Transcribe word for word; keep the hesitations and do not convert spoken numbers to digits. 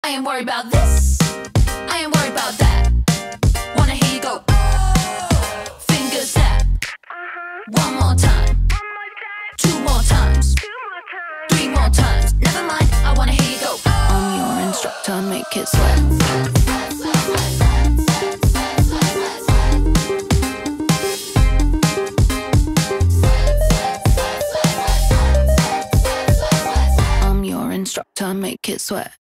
I ain't worried about this, I ain't worried about that. Wanna hear you go, oh, finger snap. One more time, two more times, three more times. Never mind, I wanna hear you go, oh. I'm your instructor, make it sweat. I'm your instructor, make it sweat.